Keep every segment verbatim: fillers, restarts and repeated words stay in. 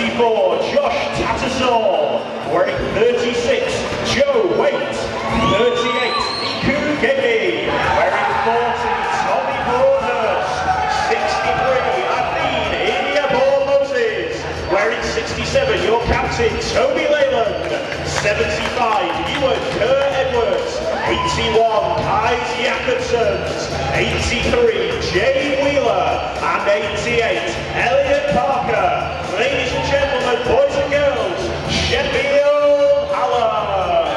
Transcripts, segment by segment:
twenty-four, Josh Tattersall. Wearing thirty-six, Joe Waite. thirty-eight, Niku Gegi. Wearing forty, Tommy Broadhurst. sixty-three, Athene India Ball Moses. Wearing sixty-seven, your captain, Toby Leyland. seventy-five, Ewan Kerr Edwards. eighty-one, Kais Jakobsons. eighty-three, Jay Wheeler. And eighty-eight, Elliot Parker. Ladies and gentlemen, boys and girls, Sheffield Hallam.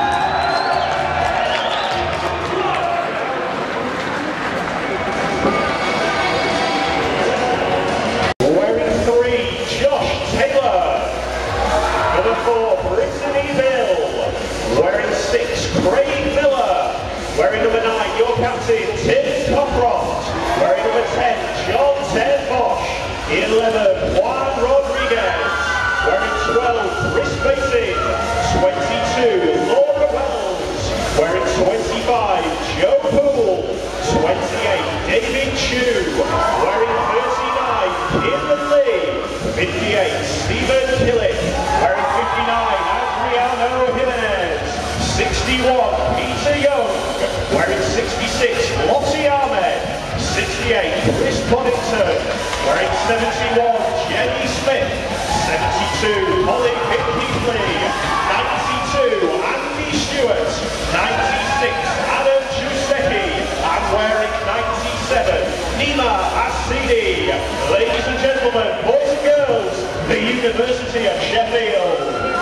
Wearing three, Josh Taylor. Number four, Brittany Bill. Wearing six, Craig Miller. Wearing number nine, your captain, Tim Cockcroft. Wearing number ten, John Ted Bosch. eleven, Juan Rodriguez. Wearing twelve, Chris Basin. twenty-two, Laura Wells. Wearing twenty-five, Joe Poole. twenty-eight, David Chu. Wearing thirty-nine, Kim Lee. fifty-eight, Stephen Killick. Wearing fifty-nine, Adriano Jimenez. sixty-one, Peter Young. Wearing sixty-six, Lottie Ahmed. sixty-eight, Chris Boddington. Wearing seventy-one, Jenny Smith. seventy-two, Holly Keithley. ninety-two, Andy Stewart. ninety-six, Adam Giuseppe. And wearing ninety-seven, Nima Asidi. Ladies and gentlemen, boys and girls, the University of Sheffield.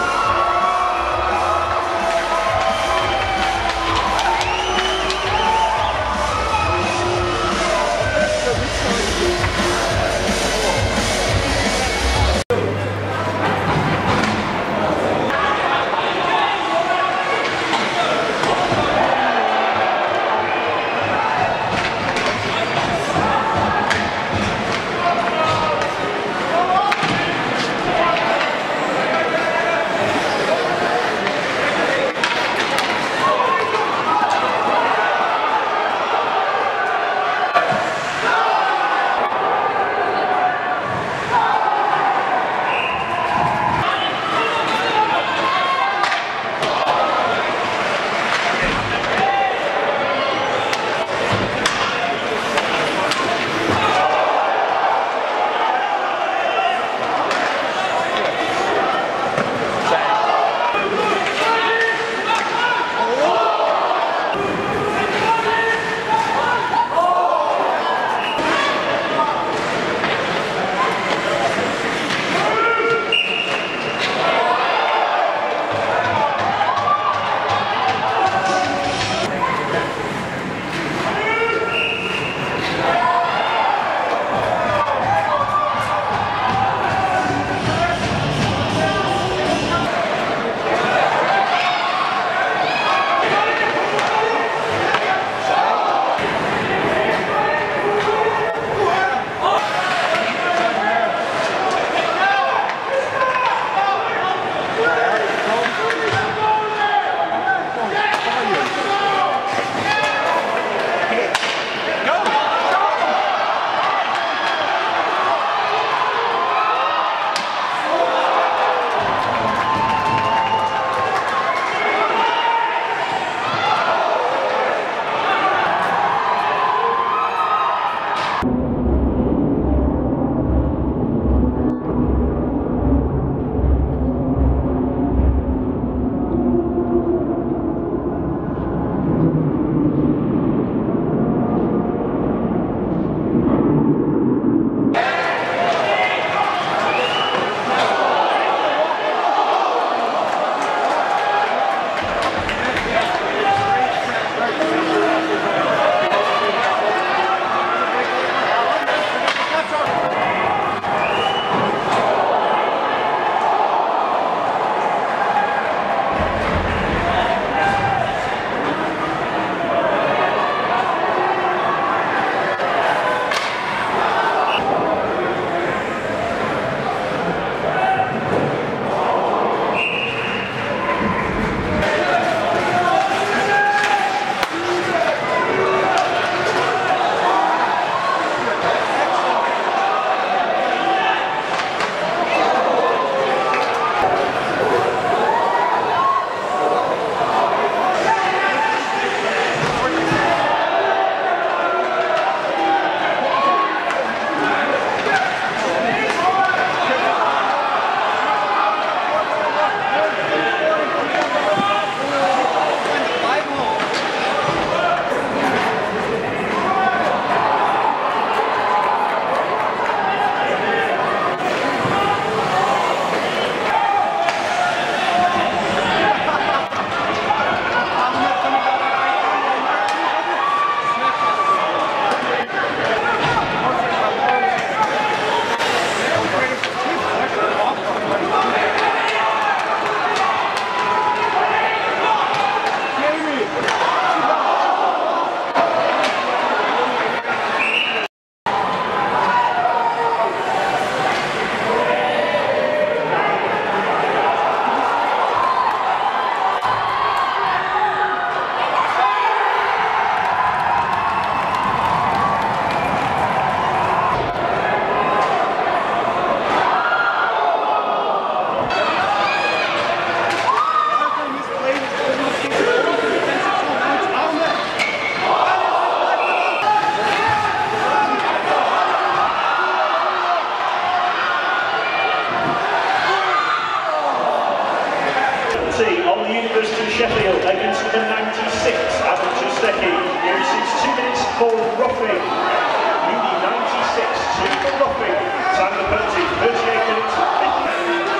Ruffing. U D ninety-six two for Ruffing. Time the penalty, thirty-eight minutes and fifty.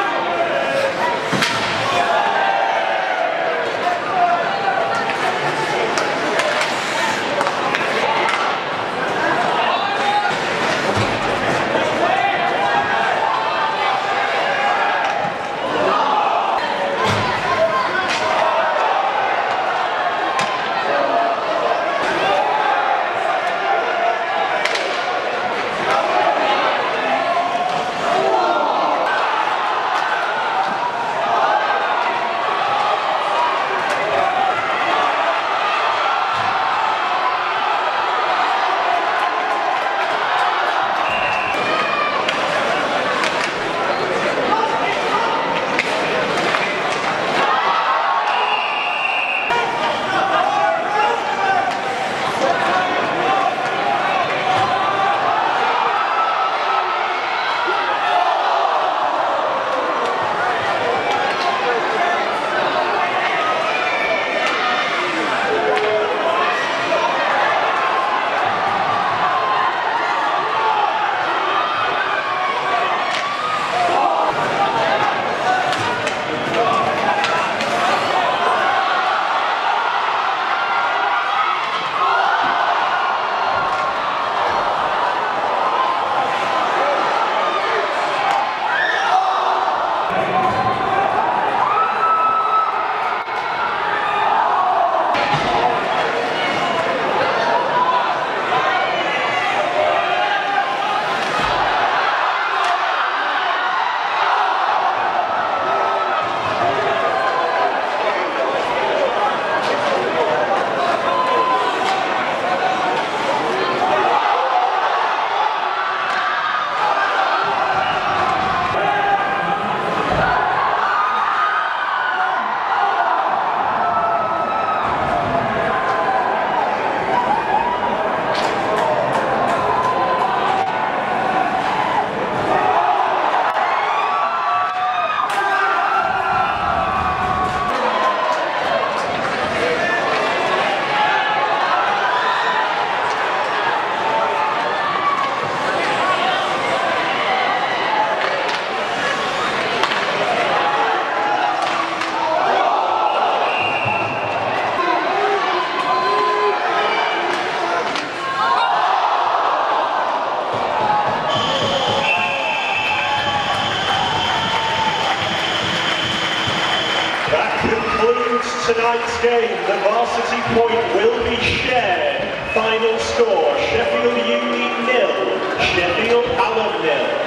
Tonight's game, the varsity point will be shared. Final score, Sheffield Union nil, Sheffield Hallam nil.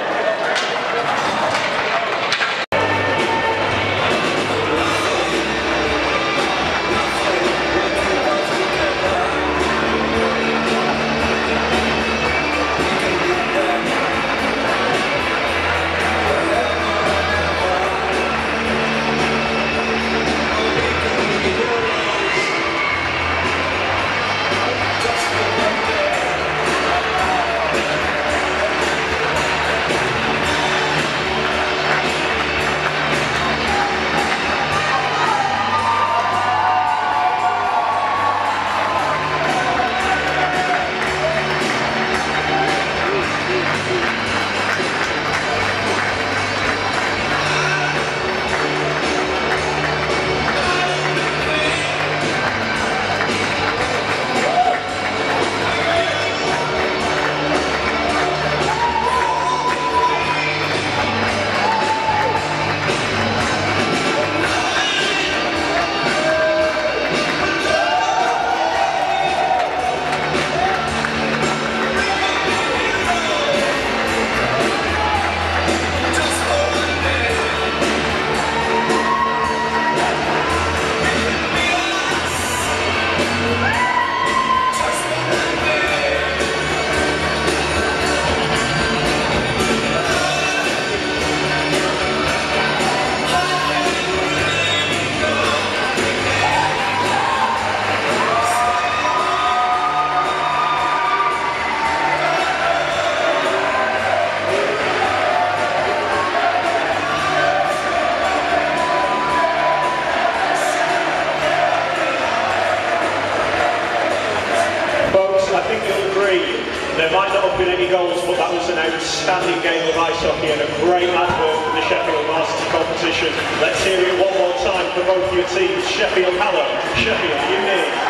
outstanding game of ice hockey and a great advert for the Sheffield varsity competition. Let's hear it one more time for both your teams. Sheffield Hallam, Sheffield Union.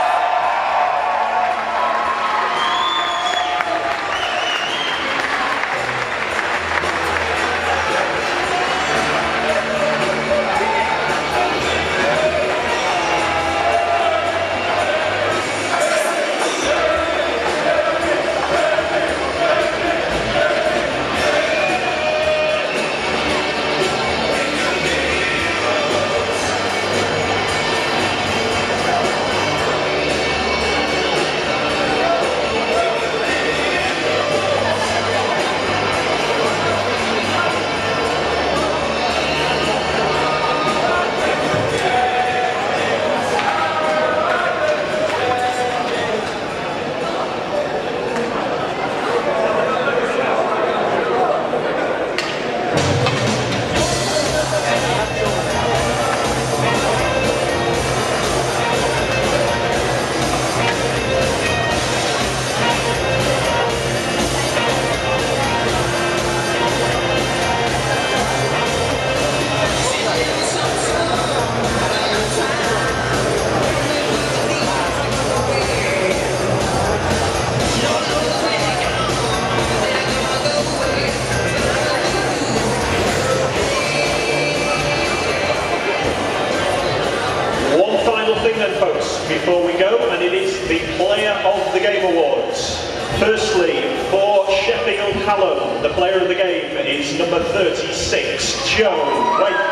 Before we go, and it is the Player of the Game Awards. Firstly, for Sheffield Hallam, the Player of the Game is number thirty-six, Joe Waite.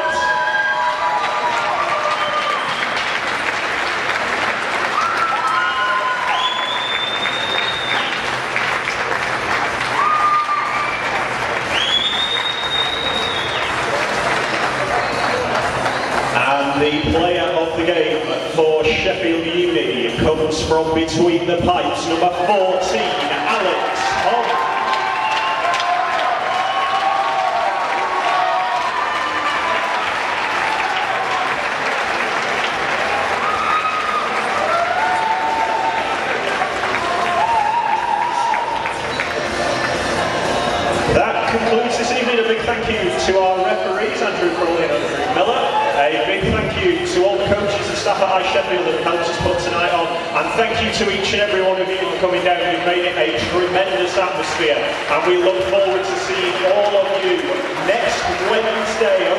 And the Player of the Game for Sheffield Uni comes from between the pipes, number fourteen, Alex Hogg. That concludes this evening. A big thank you to our referees, Andrew Crowley and Andrew Miller. A big thank you to all the coaches and staff at Ice Sheffield that helped us put tonight on, and thank you to each and every one of you for coming down. You've made it a tremendous atmosphere, and we look forward to seeing all of you next Wednesday.